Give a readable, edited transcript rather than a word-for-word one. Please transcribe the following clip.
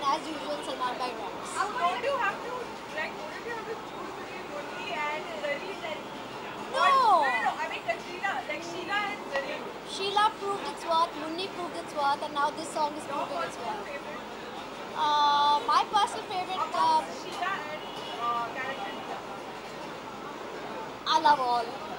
as usual, Salman Bhai rocks. Don't you have to wouldn't you have to choose between Munni and Zari? No! No. I mean Katrina, Sheila and Zari. Sheila proved its worth, Munni proved its worth, and now this song is proving its What's your worth. favorite? My personal favorite, Sheila and character. I love all.